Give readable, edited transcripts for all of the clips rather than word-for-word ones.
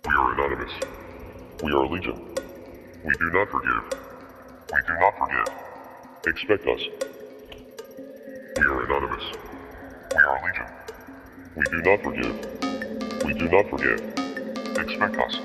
We are anonymous. We are legion. We do not forgive. We do not forget. Expect us. We are anonymous. We are legion. We do not forgive. We do not forget. Expect us.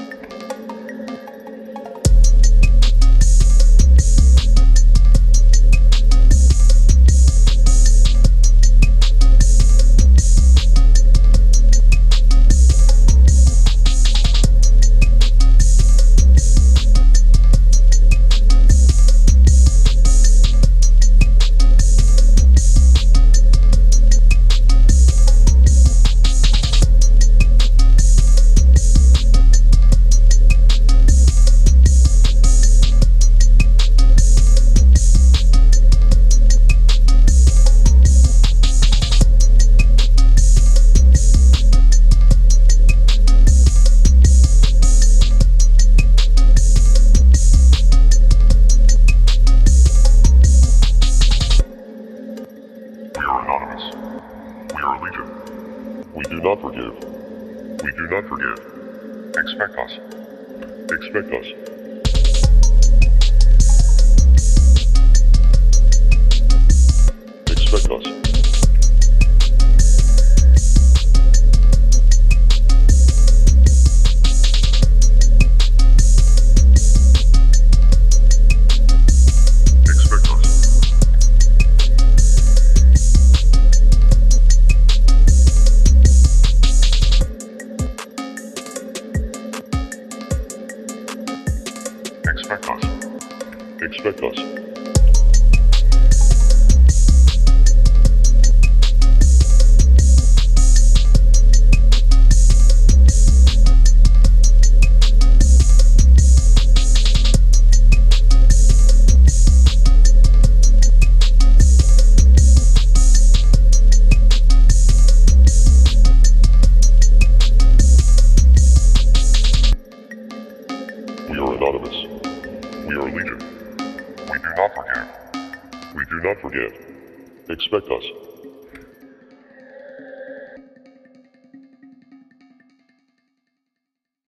We are legion. We do not forgive. We do not forget. Expect us. Expect us. Expect us. Expect us. Expect us. We are anonymous. We are legion. We do not forgive. We do not forget. Expect us.